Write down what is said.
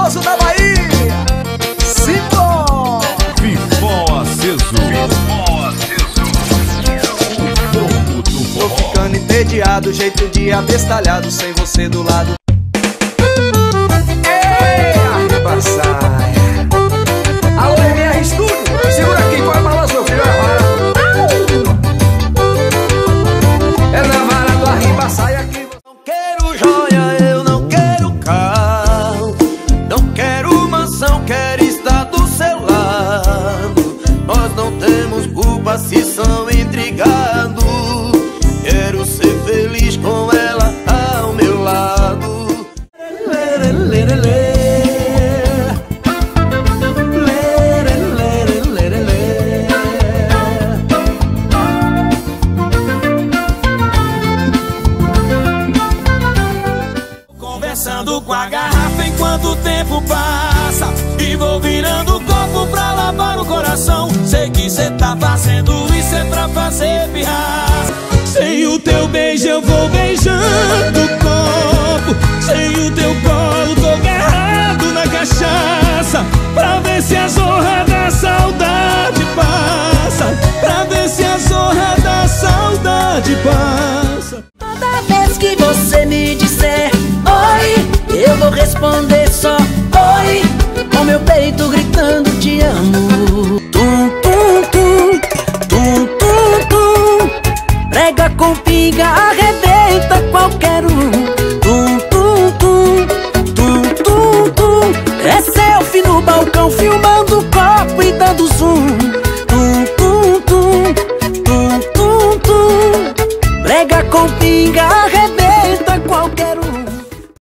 famoso da Bahia, Simão. Vivó aceso. Tô ficando entediado, jeito de abestalhado, sem você do lado. Saia. Alô, MR Estúdio, segura aqui, vai balançar, meu filho. É na vara do Arriba Saia aqui. Não quero joia, eu não quero carro, não quero mansão, quero estar do seu lado. Nós não temos culpa se são intrigados. Quero ser feliz com ela ao meu lado. Conversando com a garrafa enquanto o tempo passa, e vou virando o copo pra lavar o coração. Sei que cê tá fazendo isso é pra fazer pirraça. Sem o teu beijo eu vou beijando o copo, sem o teu colo tô agarrado na cachaça, pra ver se a zorra da saudade passa, pra ver se a zorra da saudade passa. Toda vez que você me disser oi, eu vou responder só oi, com meu peito gritando te amo. Tum, tum, tum, tum, tum, tum. Prega com pinga, arrebenta qualquer um. Tum, tum, tum, tum, tum, tum. É selfie no balcão, filmando o copo e dando zoom. Tum, tum, tum, tum, tum, tum. Prega com pinga, arrebenta qualquer um.